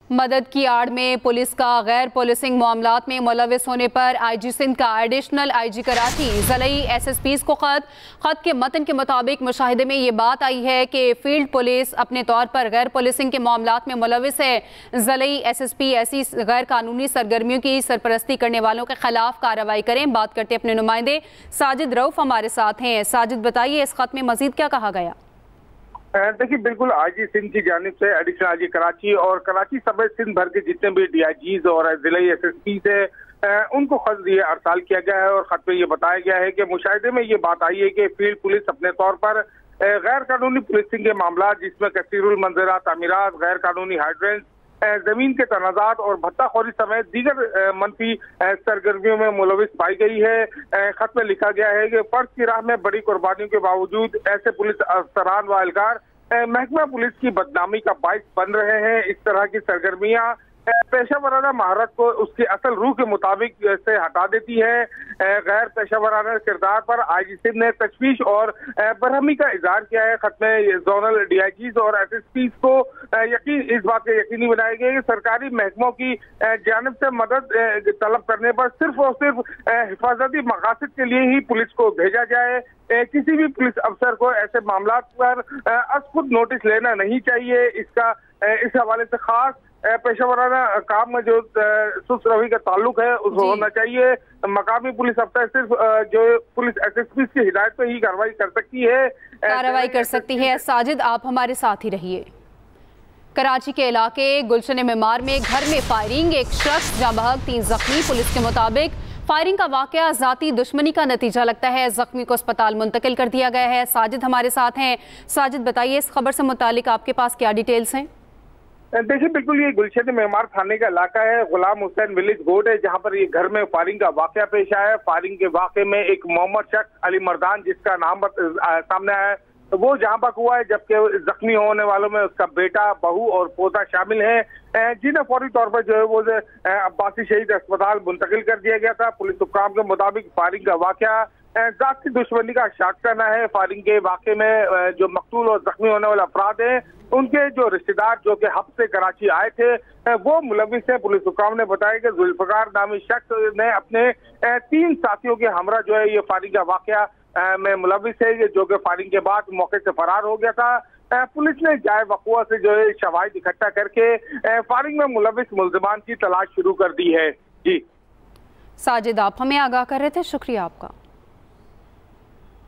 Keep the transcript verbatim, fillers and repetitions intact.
मदद की आड़ में पुलिस का गैर पुलिसिंग मामलात में मुलविस होने पर आई जी सिंध का एडिशनल आई जी कराची ज़िलई एस एस पीज़ को ख़त ख़त के मतन के मुताबिक मुशाहिदे में ये बात आई है कि फील्ड पुलिस अपने तौर पर गैर पुलिसिंग के मामलात में मुलविस है। ज़िलई एस एस पी ऐसी गैर कानूनी सरगर्मियों की सरपरस्ती करने वालों के खिलाफ कार्रवाई करें। बात करते अपने नुमाइंदे साजिद रऊफ हमारे साथ हैं। साजिद बताइए, इस ख़त में मज़ीद क्या कहा गया? देखिए, बिल्कुल आईजी सिंध की जानिब से एडिशनल आईजी कराची और कराची समेत सिंध भर के जितने भी डी आई जीज और जिले एस एस पी से उनको खत दिए अरसाल किया गया है और खत में ये बताया गया है कि मुशाहिदे में ये बात आई है कि फील्ड पुलिस अपने तौर पर गैर कानूनी पुलिसिंग के मामला जिसमें कसीरुल मंजरात तामीरात, गैर कानूनी हाइड्रेंस, जमीन के तनाजात और भत्ताखोरी समेत दीगर मनफी सरगर्मियों में मुलविस पाई गई है। खत में लिखा गया है कि फर्ज की राह में बड़ी कुर्बानियों के बावजूद ऐसे पुलिस अफसरान व एहलकार महकमा पुलिस की बदनामी का बाइस बन रहे हैं। इस तरह की सरगर्मियां पेशा वराना महारत को उसकी असल रूह के मुताबिक से हटा देती है। गैर पेशा वराना किरदार पर आई जी सिंध ने तशवीश और बरहमी का इजहार किया है। खत में जोनल डी आई जीज और एस एस पी को यकीन इस बात के यकीनी बनाया गया कि सरकारी महकमों की जानिब से मदद तलब करने पर सिर्फ और सिर्फ हिफाजती मकासद के लिए ही पुलिस को भेजा जाए। किसी भी पुलिस अफसर को ऐसे मामला पर अज खुद नोटिस लेना नहीं चाहिए। इसका इस हवाले से खास पेशा वराना काम में जो सुस्त रवि का ताल्लुक है उसको होना चाहिए। मकामी पुलिस अफसर सिर्फ जो पुलिस एस एस पी की हिदायत पे ही कार्रवाई कर सकती है कार्रवाई कर सकती है। साजिद, आप हमारे साथ ही रहिए। कराची के इलाके गुलशन मेमार में घर में फायरिंग, एक शख्स जाँ बहक, तीन जख्मी। पुलिस के मुताबिक फायरिंग का वाकया जाती दुश्मनी का नतीजा लगता है। जख्मी को अस्पताल मुंतकिल कर दिया गया है। साजिद हमारे साथ हैं। साजिद बताइए, इस खबर से मुतालिक आपके पास क्या डिटेल्स हैं? देखिए, बिल्कुल ये गुलशन मेमार थाने का इलाका है। गुलाम हुसैन विलेज रोड है जहां पर ये घर में फायरिंग का वाकया पेश आया है। फायरिंग के वाकये में एक मोहम्मद शख्स अली मर्दान जिसका नाम सामने आया है तो वो जहां बक हुआ है, जबकि जख्मी होने वालों में उसका बेटा, बहू और पोता शामिल है, जिन्हें फौरी तौर पर जो है वो अब्बासी शहीद अस्पताल मुंतकिल कर दिया गया था। पुलिस हुक्काम के मुताबिक फायरिंग का वाकया जाती दुश्मनी का शाक करना है। फायरिंग के वाकये में जो मकतूल और जख्मी होने वाले अफराद हैं उनके जो रिश्तेदार जो कि हब से कराची आए थे वो मुलविस है। पुलिस हुक्काम ने बताया कि जुल्फकार नामी शख्स ने अपने तीन साथियों के हमरा जो है ये फायरिंग का वाकया में मुलविस है, जो कि फायरिंग के बाद मौके से फरार हो गया था। पुलिस ने जाए वक़ुआ से जो है शवाहिद इकट्ठा करके फायरिंग में मुलविस मुल्ज़िमान की तलाश शुरू कर दी है। जी साजिद, आप हमें आगाह कर रहे थे, शुक्रिया आपका।